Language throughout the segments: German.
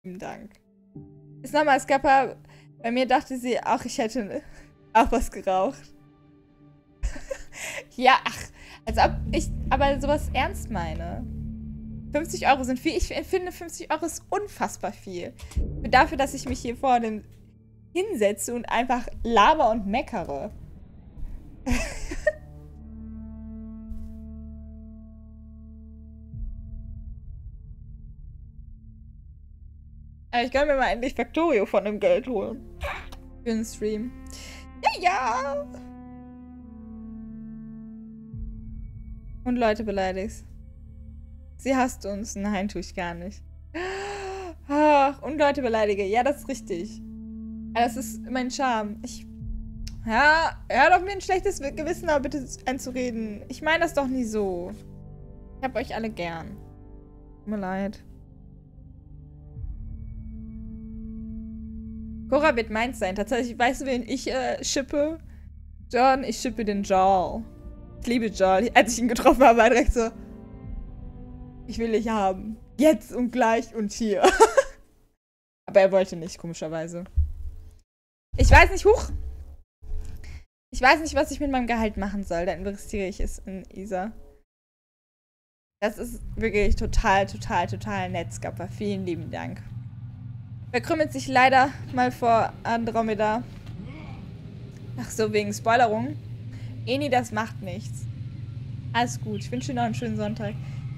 Vielen Dank. Ist nochmal, Skappa, bei mir dachte sie auch, ich hätte auch was geraucht. Ja, ach, als ob ich aber sowas ernst meine. 50 Euro sind viel. Ich finde, 50 Euro ist unfassbar viel. Dafür, dass ich mich hier vor dem hinsetze und einfach laber und meckere. Aber ich kann mir mal endlich Factorio von dem Geld holen. Für den Stream. Ja, ja. Und Leute beleidigst. Sie hasst uns. Nein, tue ich gar nicht. Ach, und Leute beleidige. Ja, das ist richtig. Das ist mein Charme. Ja, hört auf mir ein schlechtes Gewissen, aber bitte einzureden. Ich meine das doch nie so. Ich hab euch alle gern. Tut mir leid. Cora wird meins sein. Tatsächlich, weißt du, wen ich shippe? John, ich shippe den Jarl. Ich liebe Jarl. Als ich ihn getroffen habe, war er direkt so, ich will dich haben. Jetzt und gleich und hier. Aber er wollte nicht, komischerweise. Ich weiß nicht, ich weiß nicht, was ich mit meinem Gehalt machen soll. Dann investiere ich es in Isa. Das ist wirklich total, total, total nett, Skappa. Vielen lieben Dank. Verkrümmelt sich leider mal vor Andromeda. Ach so, wegen Spoilerung. Eni, das macht nichts. Alles gut. Ich wünsche dir noch einen schönen Sonntag.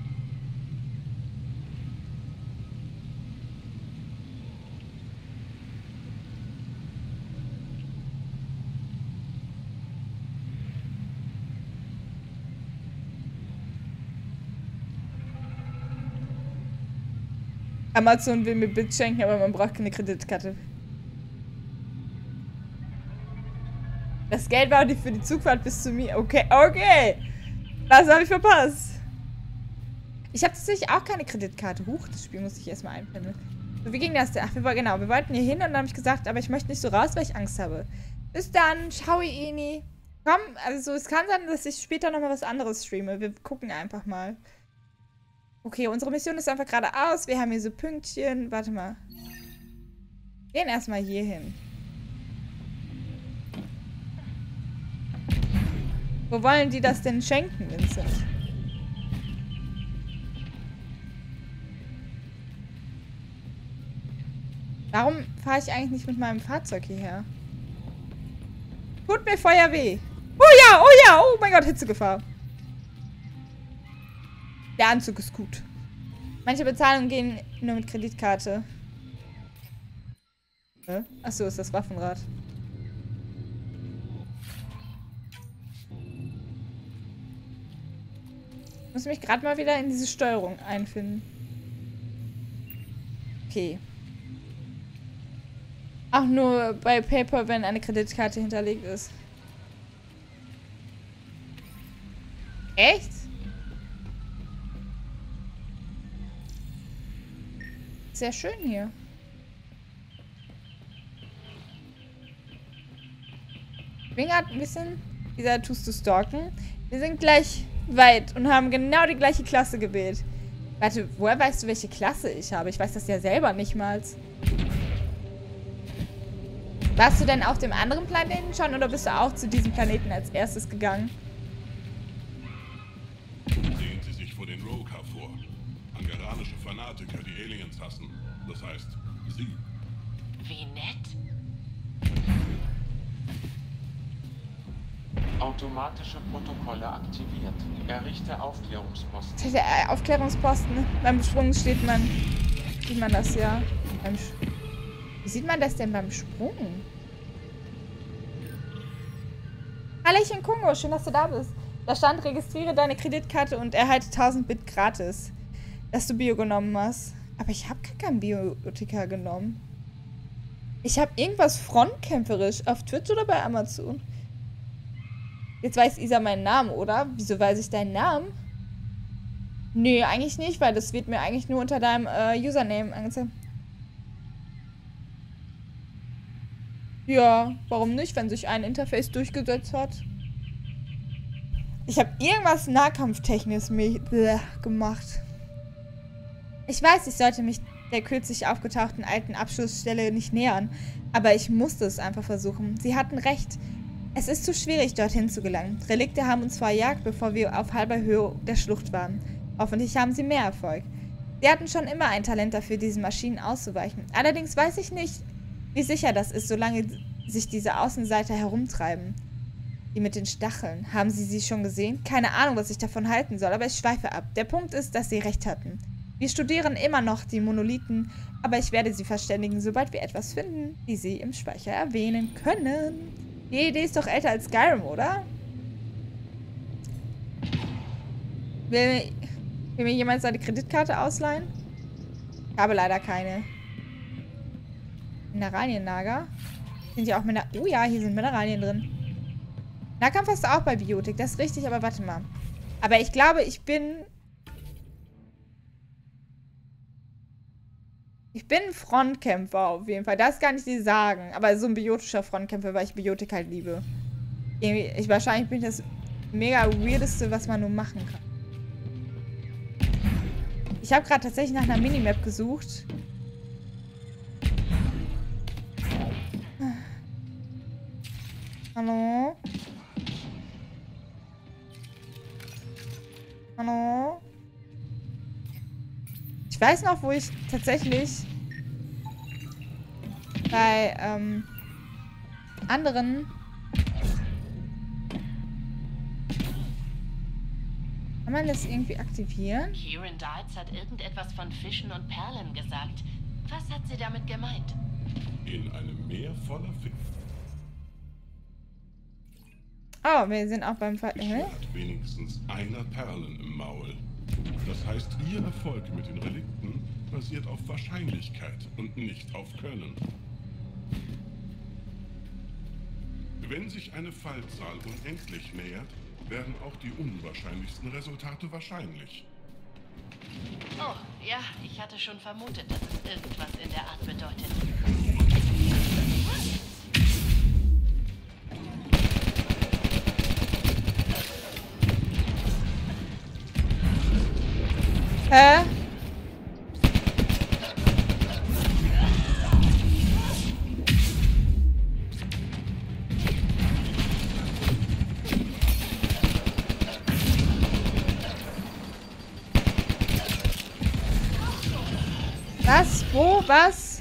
Amazon will mir Bits schenken, aber man braucht keine Kreditkarte. Das Geld war für die Zugfahrt bis zu mir. Okay, okay. Das habe ich verpasst. Ich habe tatsächlich auch keine Kreditkarte. Huch, das Spiel muss ich erstmal einpendeln. So, wie ging das denn? Ach, wir wollten hier hin und dann habe ich gesagt, aber ich möchte nicht so raus, weil ich Angst habe. Bis dann, ciao, Eni. Komm, also es kann sein, dass ich später nochmal was anderes streame. Wir gucken einfach mal. Okay, unsere Mission ist einfach geradeaus. Wir haben hier so Pünktchen. Warte mal. Wir gehen erstmal hier hin. Wo wollen die das denn schenken, Vincent? Warum fahre ich eigentlich nicht mit meinem Fahrzeug hierher? Tut mir Feuer weh. Oh ja, oh mein Gott, Hitzegefahr. Der Anzug ist gut. Manche Bezahlungen gehen nur mit Kreditkarte. Achso, ist das Waffenrad. Ich muss mich gerade mal wieder in diese Steuerung einfinden. Okay. Auch nur bei PayPal, wenn eine Kreditkarte hinterlegt ist. Echt? Sehr schön hier. Ich bin gerade ein bisschen... Dieser tust du stalken. Wir sind gleich weit und haben genau die gleiche Klasse gewählt. Warte, woher weißt du, welche Klasse ich habe? Ich weiß das ja selber nicht mal. Warst du denn auf dem anderen Planeten schon oder bist du auch zu diesem Planeten als erstes gegangen? Sehen Sie sich vor den Rogue hervor. Angeranische Fanatiker, die Aliens hassen. Das heißt, Sie. Wie nett. Automatische Protokolle aktiviert. Errichte Aufklärungsposten. Der Aufklärungsposten. Beim Sprung sieht man das ja. Wie sieht man das denn beim Sprung? Hallöchen Kongo, schön, dass du da bist. Da stand, registriere deine Kreditkarte und erhalte 1000 Bit gratis. Dass du Bio genommen hast. Aber ich habe gar kein Biotika genommen. Ich habe irgendwas frontkämpferisch auf Twitch oder bei Amazon. Jetzt weiß Isa meinen Namen, oder? Wieso weiß ich deinen Namen? Nee, eigentlich nicht, weil das wird mir eigentlich nur unter deinem Username angezeigt. Ja, warum nicht, wenn sich ein Interface durchgesetzt hat? Ich habe irgendwas Nahkampftechnisches gemacht. Ich weiß, ich sollte mich der kürzlich aufgetauchten alten Abschlussstelle nicht nähern. Aber ich musste es einfach versuchen. Sie hatten recht. Es ist zu schwierig, dorthin zu gelangen. Relikte haben uns verjagt, bevor wir auf halber Höhe der Schlucht waren. Hoffentlich haben sie mehr Erfolg. Sie hatten schon immer ein Talent dafür, diesen Maschinen auszuweichen. Allerdings weiß ich nicht, wie sicher das ist, solange sich diese Außenseiter herumtreiben. Die mit den Stacheln. Haben Sie sie schon gesehen? Keine Ahnung, was ich davon halten soll, aber ich schweife ab. Der Punkt ist, dass Sie recht hatten. Wir studieren immer noch die Monolithen, aber ich werde Sie verständigen, sobald wir etwas finden, die Sie im Speicher erwähnen können. Die Idee ist doch älter als Skyrim, oder? Will mir jemand seine Kreditkarte ausleihen? Ich habe leider keine. Mineralienlager. Sind ja auch Oh ja, hier sind Mineralien drin. Nahkampf hast du auch bei Biotik, das ist richtig, aber warte mal. Aber ich glaube, ich bin Frontkämpfer auf jeden Fall. Das kann ich dir sagen. Aber so ein biotischer Frontkämpfer, weil ich Biotik halt liebe. Wahrscheinlich bin ich das mega weirdeste, was man nur machen kann. Ich habe gerade tatsächlich nach einer Minimap gesucht. Hallo? Hallo? Ich weiß noch, wo ich tatsächlich bei anderen kann man das irgendwie aktivieren? Kieran Dals hat irgendetwas von Fischen und Perlen gesagt. Was hat sie damit gemeint? In einem Meer voller Fische. Oh, wir sind auch beim Hat wenigstens einer Perlen im Maul. Das heißt, ihr Erfolg mit den Relikten basiert auf Wahrscheinlichkeit und nicht auf Können. Wenn sich eine Fallzahl unendlich nähert, werden auch die unwahrscheinlichsten Resultate wahrscheinlich. Oh, ja, ich hatte schon vermutet, dass es irgendwas in der Art bedeutet. Hä? Was? Wo? Was?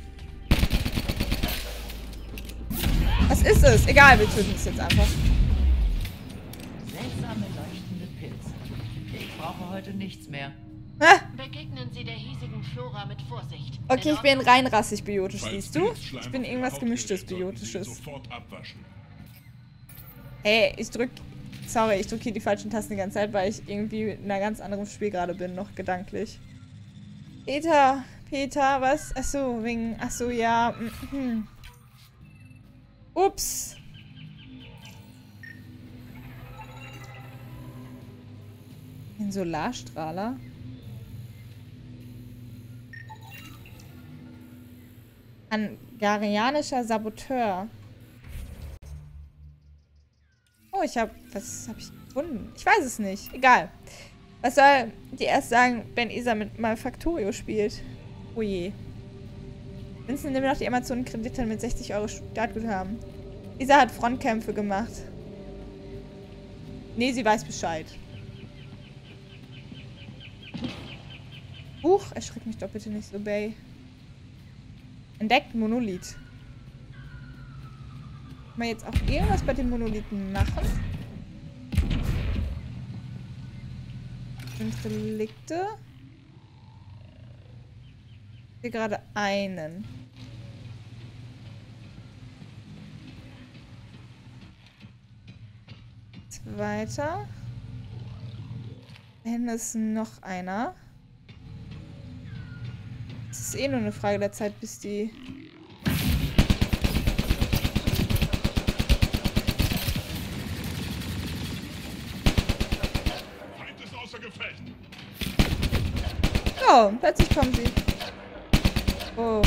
Was ist es? Egal, wir töten es jetzt einfach. Seltsame leuchtende Pilze. Ich brauche heute nichts mehr. Hä? Begegnen Sie der hiesigen Flora mit Vorsicht. Okay, ich bin rein rassig biotisch, Falls siehst du? Pilzschleim Ich bin auf irgendwas der gemischtes Haut gerät, sollten Sie Biotisches. sofort abwaschen. Hey, ich drück hier die falschen Tasten die ganze Zeit, weil ich irgendwie in einer ganz anderen Spiel gerade bin, noch gedanklich. Peter, was? Achso, achso, ja. Ups. Ein Solarstrahler. Angarianischer Saboteur. Oh, was habe ich gefunden? Ich weiß es nicht. Egal. Was soll die erst sagen, wenn Isa mit Malfactorio spielt? Oh je. Vincent nimmt noch die Amazon-Kredite mit 60 € Startguthaben. Isa hat Frontkämpfe gemacht. Nee, sie weiß Bescheid. Erschreck mich doch bitte nicht so, Bay. Entdeckt Monolith. Kann man jetzt auch irgendwas bei den Monolithen machen? Sind Relikte? Hier gerade einen. Weiter. Da hinten ist noch einer. Es ist eh nur eine Frage der Zeit, bis die... Feind ist außer Gefecht. Oh, plötzlich kommen sie. Oh.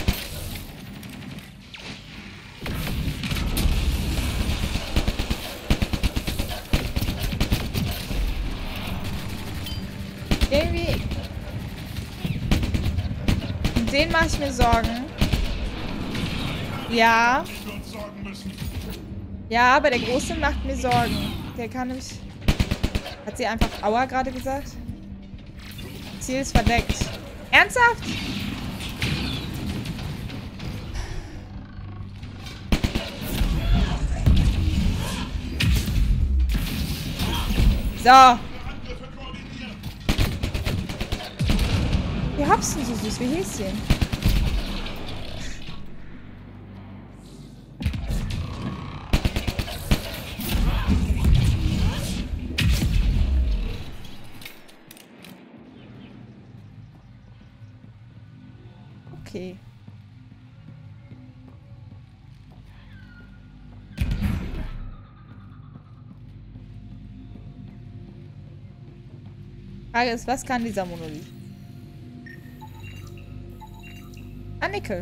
Irgendwie den mache ich mir Sorgen. Ja. Ja, aber der Große macht mir Sorgen. Der kann nicht... Hat sie einfach Aua gerade gesagt? Ziel ist verdeckt. Ernsthaft? So. Wie hopsen so süß, wie Häschen. Okay. Frage ist, was kann dieser Monolith? Ah, Nickel.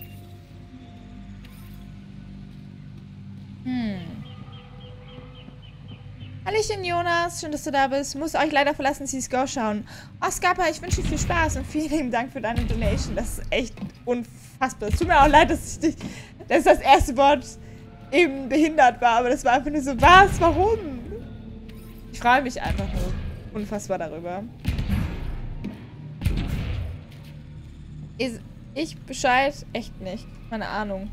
Hallöchen, Jonas. Schön, dass du da bist. Muss euch leider verlassen, CSGO schauen. Oh, Skapa, ich wünsche dir viel Spaß und vielen lieben Dank für deine Donation. Das ist echt unfassbar. Es tut mir auch leid, dass das erste Wort eben behindert war, aber das war einfach nur so, was? Warum? Ich freue mich einfach nur unfassbar darüber. Ich Bescheid? Echt nicht. Keine Ahnung.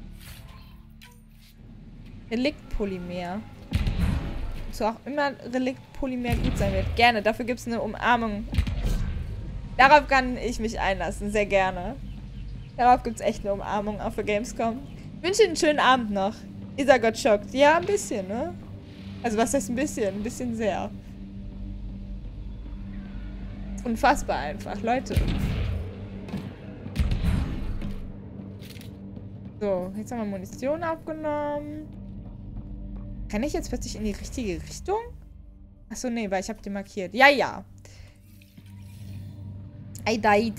Reliktpolymer. So auch immer Reliktpolymer gut sein wird. Gerne, dafür gibt es eine Umarmung. Darauf kann ich mich einlassen, sehr gerne. Darauf gibt es echt eine Umarmung, auch für Gamescom. Ich wünsche Ihnen einen schönen Abend noch. Isa got shocked. Ja, ein bisschen, ne? Also was heißt ein bisschen? Ein bisschen sehr. Unfassbar einfach, Leute. So, jetzt haben wir Munition aufgenommen. Kann ich jetzt plötzlich in die richtige Richtung? Achso, nee, weil ich habe den markiert. Ja, ja. I died.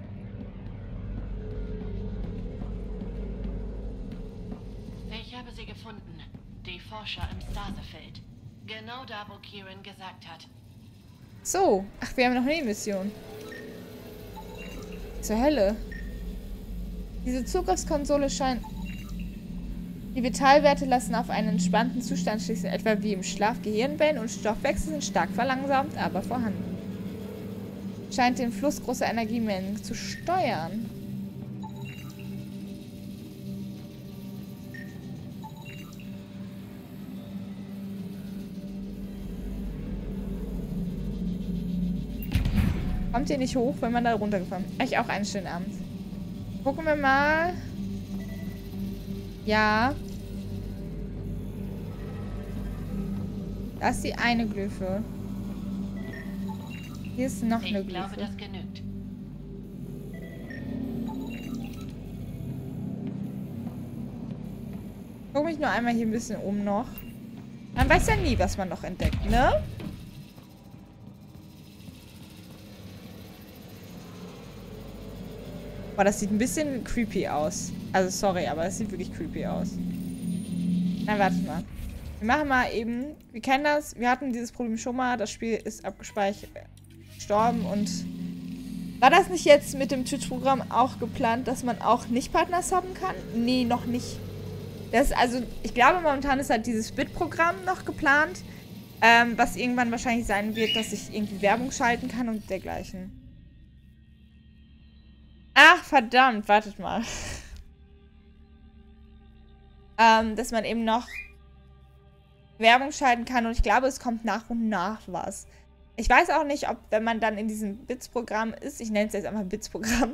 Ich habe sie gefunden. Die Forscher im Stasefeld. Genau da, wo Kieran gesagt hat. So. Ach, wir haben noch eine Mission. Zur Hölle. Diese Zugriffskonsole scheint... Die Vitalwerte lassen auf einen entspannten Zustand schließen, etwa wie im Schlaf. Gehirnwellen und Stoffwechsel sind stark verlangsamt, aber vorhanden. Scheint den Fluss großer Energiemengen zu steuern. Kommt ihr nicht hoch, wenn man da runtergefahren ist? Euch auch einen schönen Abend. Gucken wir mal. Ja. Das ist die eine Glyphe. Hier ist noch eine Glyphe. Ich glaube, das genügt. Guck mich nur einmal hier ein bisschen um noch. Man weiß ja nie, was man noch entdeckt, ne? Boah, das sieht ein bisschen creepy aus. Also sorry, aber es sieht wirklich creepy aus. Na, warte mal. Wir machen mal eben... Wir kennen das. Wir hatten dieses Problem schon mal. Das Spiel ist abgespeichert. Gestorben und... War das nicht jetzt mit dem Twitch-Programm auch geplant, dass man auch nicht Partner subben kann? Nee, noch nicht. Das ist also... Ich glaube, momentan ist halt dieses Bit-Programm noch geplant. Was irgendwann wahrscheinlich sein wird, dass ich irgendwie Werbung schalten kann und dergleichen. Ach, verdammt. Wartet mal. Dass man eben noch Werbung schalten kann und ich glaube, es kommt nach und nach was. Ich weiß auch nicht, ob, wenn man dann in diesem Bits-Programm ist, ich nenne es jetzt einfach Bits-Programm,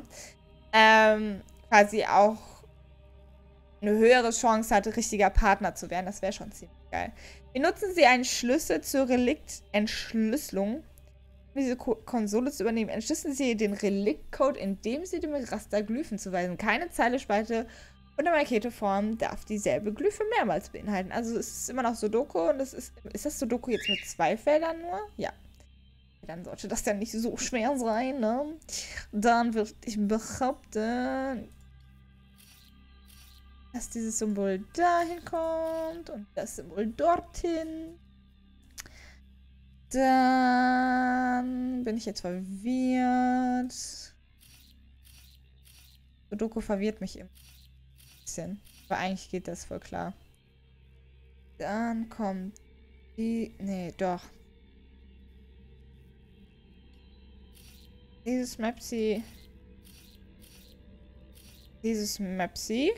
quasi auch eine höhere Chance hat, richtiger Partner zu werden. Das wäre schon ziemlich geil. Benutzen Sie einen Schlüssel zur Reliktentschlüsselung, um diese Konsole zu übernehmen. Entschlüsseln Sie den Reliktcode, indem Sie dem Raster Glyphen zuweisen. Keine Zeile, Spalte oder Maketeform darf dieselbe Glyphe mehrmals beinhalten. Also es ist immer noch Sudoku und es ist das Sudoku jetzt mit 2 Feldern nur? Ja. Dann sollte das ja nicht so schwer sein, ne? Dann würde ich behaupten, dass dieses Symbol dahin kommt und das Symbol dorthin. Dann bin ich jetzt verwirrt. Sudoku verwirrt mich immer ein bisschen. Aber eigentlich geht das voll klar. Dann kommt die... Nee, doch. Dieses Mapsy. Dieses Mapsy.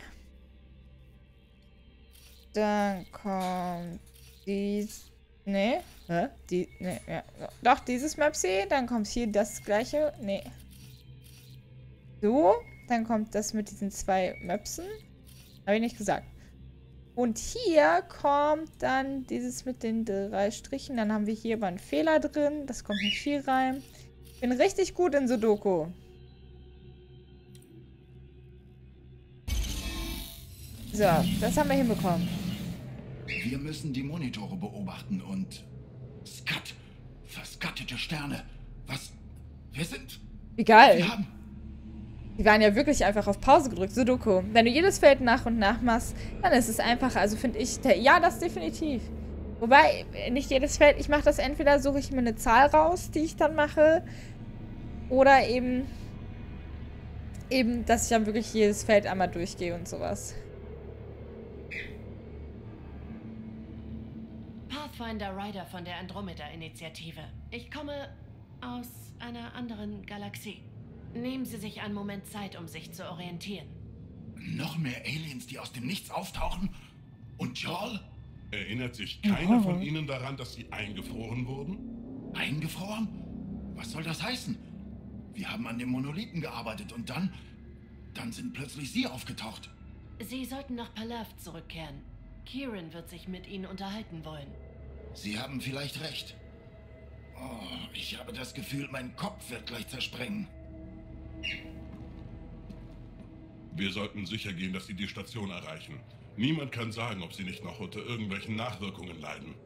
Dann kommt dies. Nee. Hä? Die. Nee, ja. Doch, dieses Mapsy. Dann kommt hier das gleiche. Nee. So. Dann kommt das mit diesen 2 Mapsen. Habe ich nicht gesagt. Und hier kommt dann dieses mit den 3 Strichen. Dann haben wir hier aber einen Fehler drin. Das kommt nicht hier rein. Ich bin richtig gut in Sudoku. So, das haben wir hinbekommen. Wir müssen die Monitore beobachten und... Skat! Verskattete Sterne! Was? Wir sind... Wie geil. Wir haben... Die waren ja wirklich einfach auf Pause gedrückt. Sudoku. Wenn du jedes Feld nach und nach machst, dann ist es einfacher. Also finde ich... Ja, das definitiv. Wobei, nicht jedes Feld... Ich mache das entweder, suche ich mir eine Zahl raus, die ich dann mache. Oder eben, dass ich dann wirklich jedes Feld einmal durchgehe und sowas. Pathfinder Rider von der Andromeda-Initiative. Ich komme aus einer anderen Galaxie. Nehmen Sie sich einen Moment Zeit, um sich zu orientieren. Noch mehr Aliens, die aus dem Nichts auftauchen? Und Jaal? Erinnert sich keiner von Ihnen daran, dass Sie eingefroren wurden? Eingefroren? Was soll das heißen? Wir haben an dem Monolithen gearbeitet und dann sind plötzlich Sie aufgetaucht. Sie sollten nach Palaft zurückkehren. Kieran wird sich mit Ihnen unterhalten wollen. Sie haben vielleicht recht. Oh, ich habe das Gefühl, mein Kopf wird gleich zerspringen. Wir sollten sicher gehen, dass Sie die Station erreichen. Niemand kann sagen, ob Sie nicht noch unter irgendwelchen Nachwirkungen leiden.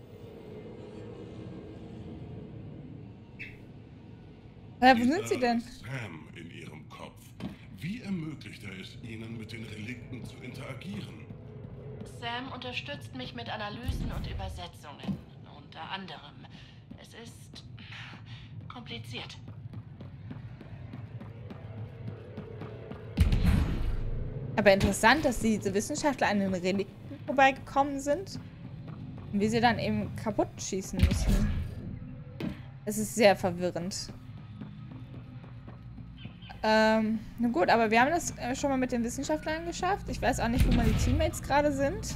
Wo sind sie denn? Sam in Ihrem Kopf. Wie ermöglicht er es Ihnen, mit den Relikten zu interagieren? Sam unterstützt mich mit Analysen und Übersetzungen. Unter anderem. Es ist kompliziert. Aber interessant, dass diese Wissenschaftler an den Relikten vorbeigekommen sind. Und wir sie dann eben kaputt schießen müssen. Es ist sehr verwirrend. Na gut, aber wir haben das schon mal mit den Wissenschaftlern geschafft. Ich weiß auch nicht, wo meine Teammates gerade sind.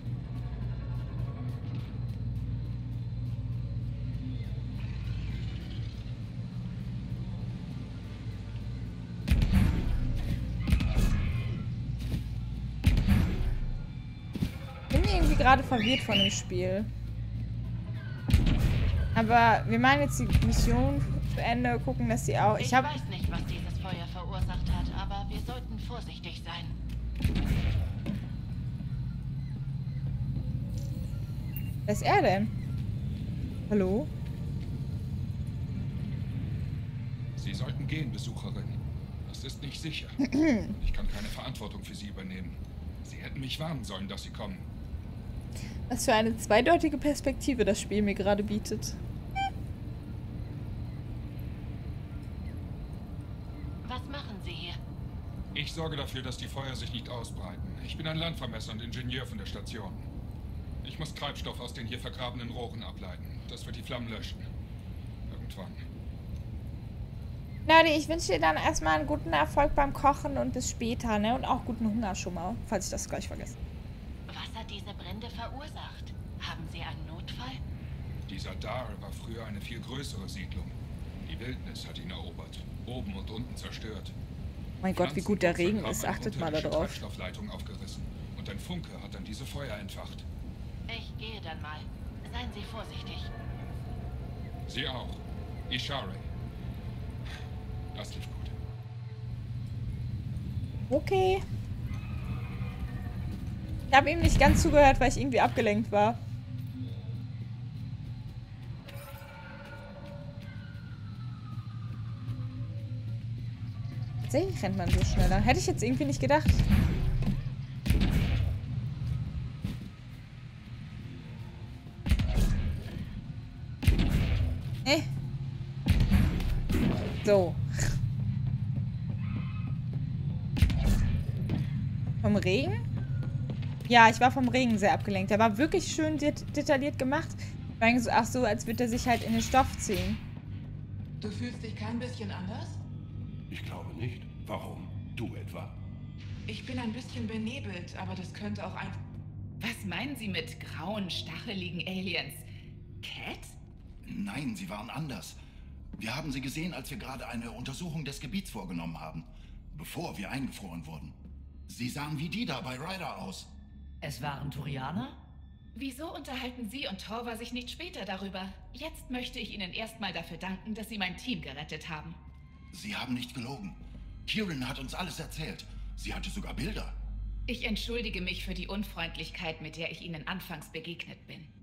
Ich bin irgendwie gerade verwirrt von dem Spiel. Aber wir machen jetzt die Mission zu Ende, gucken, dass sie auch... Ich weiß nicht, was dieses Feuer verursacht hat, aber wir sollten vorsichtig sein. Wer ist er denn? Hallo? Sie sollten gehen, Besucherin. Das ist nicht sicher. Ich kann keine Verantwortung für Sie übernehmen. Sie hätten mich warnen sollen, dass Sie kommen. Was für eine zweideutige Perspektive das Spiel mir gerade bietet. Was machen Sie hier? Ich sorge dafür, dass die Feuer sich nicht ausbreiten. Ich bin ein Landvermesser und Ingenieur von der Station. Ich muss Treibstoff aus den hier vergrabenen Rohren ableiten. Das wird die Flammen löschen. Irgendwann. Nadi, ich wünsche dir dann erstmal einen guten Erfolg beim Kochen und bis später, ne? Und auch guten Hunger schon mal, falls ich das gleich vergesse. Was hat diese Brände verursacht? Haben Sie einen Notfall? Dieser Dar war früher eine viel größere Siedlung. Die Wildnis hat ihn erobert, oben und unten zerstört. Mein Gott, wie gut der Regen ist. Achtet mal darauf. Treibstoffleitung aufgerissen und ein Funke hat dann diese Feuer entfacht. Ich gehe dann mal. Seien Sie vorsichtig. Sie auch. Ishare. Das lief gut. Okay. Ich habe ihm nicht ganz zugehört, weil ich irgendwie abgelenkt war. Tatsächlich rennt man so schneller. Hätte ich jetzt irgendwie nicht gedacht. Vom Regen? Ja, ich war vom Regen sehr abgelenkt. Der war wirklich schön detailliert gemacht. Ach so, als würde er sich halt in den Stoff ziehen. Du fühlst dich kein bisschen anders? Ich glaube nicht. Warum? Du etwa? Ich bin ein bisschen benebelt, aber das könnte auch ein... Was meinen Sie mit grauen, stacheligen Aliens? Cat? Nein, sie waren anders. Wir haben sie gesehen, als wir gerade eine Untersuchung des Gebiets vorgenommen haben, bevor wir eingefroren wurden. Sie sahen wie die da bei Ryder aus. Es waren Turianer? Wieso unterhalten Sie und Torva sich nicht später darüber? Jetzt möchte ich Ihnen erstmal dafür danken, dass Sie mein Team gerettet haben. Sie haben nicht gelogen. Kieran hat uns alles erzählt. Sie hatte sogar Bilder. Ich entschuldige mich für die Unfreundlichkeit, mit der ich Ihnen anfangs begegnet bin.